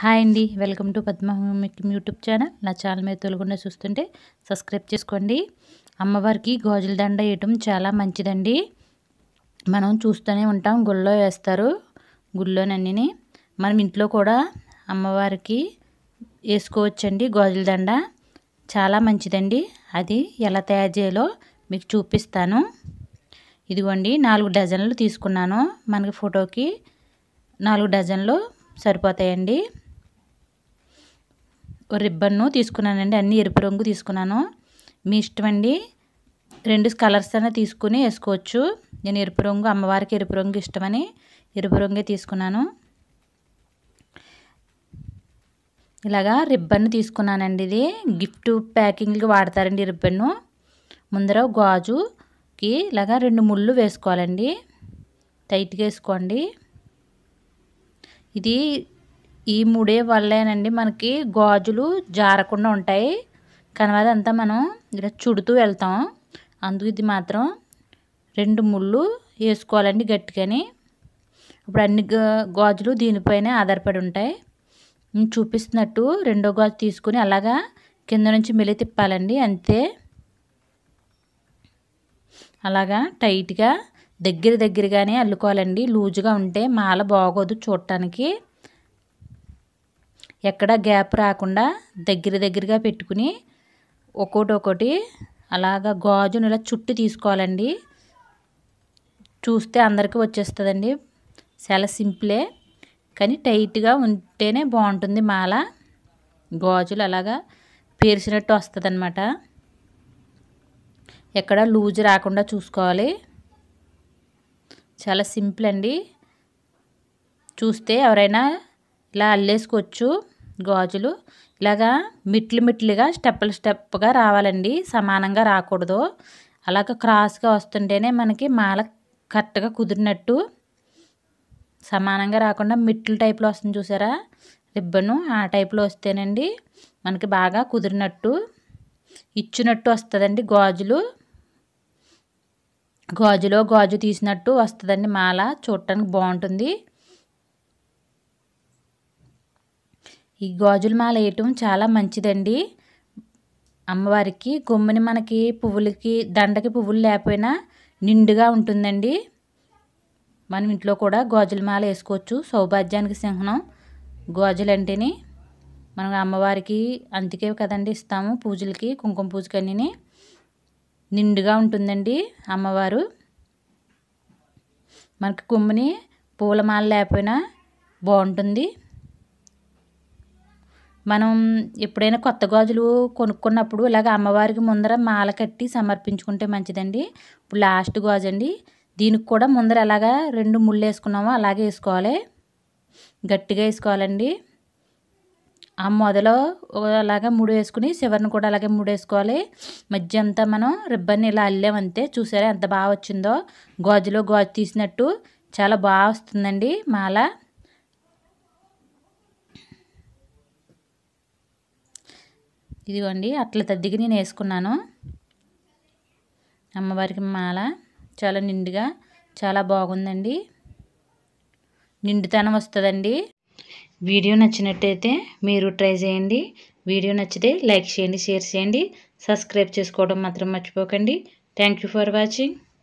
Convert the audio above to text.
Hi అండి, welcome to Padma YouTube channel. నా channel మీద తొలగకుండా చూస్తుంటే సబ్స్క్రైబ్ చేసుకోండి. అమ్మవారికి గాజుల దండ వేయటం చాలా మంచిదండి. మనం చూస్తూనే ఉంటాం, గుళ్ళో వేస్తారు. గుళ్ళోనన్నీ మనం ఇంట్లో కూడా అమ్మవారికి వేసుకోవచ్చండి. గాజుల దండ చాలా మంచిదండి. అది ఎలా తయారు చేయాలో మీకు చూపిస్తాను. ఇదిగోండి, 4 డజన్లు తీసుకున్నాను. మనకి ఫోటోకి 4 డజన్లు సరిపోతాయండి. రిబ్బన్ను తీసుకున్నానండి, అన్నీ ఎరుపు రంగు తీసుకున్నాను. మీ ఇష్టం అండి, 2 కలర్స్ అయినా తీసుకుని వేసుకోవచ్చు. నేను ఎరుపు రంగు, అమ్మవారికి ఎరుపు రంగు ఇష్టమని ఎరుపు రంగే తీసుకున్నాను. ఇలాగా రిబ్బన్ తీసుకున్నానండి. ఇది గిఫ్ట్ ప్యాకింగ్కి వాడతారండి రిబ్బన్ను. ముందర గాజుకి ఇలాగా 2 ముళ్ళు వేసుకోవాలండి. టైట్గా వేసుకోండి. ఇది ఈ ముడే వల్లేనండి మనకి గాజులు జారకుండా ఉంటాయి. కనవాది అంతా మనం ఇలా చుడుతూ వెళ్తాం. అందుకు ఇది మాత్రం 2 ముళ్ళు వేసుకోవాలండి గట్టిగాని. ఇప్పుడు అన్ని గాజులు దీనిపైనే ఆధారపడి ఉంటాయి. నేను చూపిస్తున్నట్టు రెండో గాజు తీసుకుని అలాగా కింద నుంచి మెలి తిప్పాలండి, అంతే. అలాగా టైట్గా దగ్గరగానే అల్లుకోవాలండి. లూజుగా ఉంటే మాల బాగోదు చూడటానికి. ఎక్కడ గ్యాప్ రాకుండా దగ్గరగా పెట్టుకుని ఒక్కొక్కటి అలాగా గాజును ఇలా చుట్టి తీసుకోవాలండి. చూస్తే అందరికీ వచ్చేస్తుందండి. చాలా సింపులే, కానీ టైట్గా ఉంటేనే బాగుంటుంది మాల. గాజులు అలాగా పేర్చినట్టు వస్తుంది అన్నమాట. ఎక్కడ లూజ్ రాకుండా చూసుకోవాలి. చాలా సింపుల్ అండి. చూస్తే ఎవరైనా ఇలా అల్లేసుకోవచ్చు. గాజులు ఇలాగా మిట్లుగా స్టెప్గా రావాలండి, సమానంగా రాకూడదు. అలాగ క్రాస్గా వస్తుంటేనే మనకి మాల కరెక్ట్గా కుదిరినట్టు. సమానంగా రాకుండా మిట్లు టైప్లో వస్తుంది చూసారా రిబ్బను, ఆ టైప్లో వస్తేనండి మనకి బాగా కుదిరినట్టు ఇచ్చినట్టు వస్తుందండి. గాజులో గాజు తీసినట్టు వస్తుందండి మాల, చూడటానికి బాగుంటుంది. ఈ గాజుల మాల వేయటం చాలా మంచిదండి. అమ్మవారికి గమ్ముని మనకి పువ్వులకి దండకి పువ్వులు లేకపోయినా నిండుగా ఉంటుందండి. మనం ఇంట్లో కూడా గాజుల మాల వేసుకోవచ్చు. సౌభాగ్యానికి సింహనం గాజులు అంటేనే. మనం అమ్మవారికి అందుకే కదండి ఇస్తాము పూజలకి, కుంకుమ పూజకి అన్నీ. నిండుగా ఉంటుందండి అమ్మవారు. మనకి కొమ్ముని పూలమాల లేకపోయినా బాగుంటుంది. మనం ఎప్పుడైనా కొత్త గాజులు కొనుక్కున్నప్పుడు ఇలాగ అమ్మవారికి ముందర మాల కట్టి సమర్పించుకుంటే మంచిదండి. ఇప్పుడు లాస్ట్ గాజు అండి, దీనికి కూడా ముందర ఎలాగా 2 ముళ్ళు వేసుకున్నామో అలాగే వేసుకోవాలి. గట్టిగా వేసుకోవాలండి. ఆ మొదలో అలాగా 3 వేసుకుని చివరిని కూడా అలాగే 3 వేసుకోవాలి. మధ్య అంతా మనం రిబ్బన్ ఇలా అల్లామంతే. చూసారా ఎంత బాగా వచ్చిందో, గాజులో గాజు తీసినట్టు చాలా బాగా వస్తుందండి మాల. ఇదిగోండి, అట్ల తద్దికి నేను వేసుకున్నాను. అమ్మవారికి మాల చాలా నిండుగా చాలా బాగుందండి. నిండుతనం వస్తుందండి. వీడియో నచ్చినట్టయితే మీరు ట్రై చేయండి. వీడియో నచ్చితే లైక్ చేయండి, షేర్ చేయండి, సబ్స్క్రైబ్ చేసుకోవడం మాత్రం మర్చిపోకండి. Thank you for watching.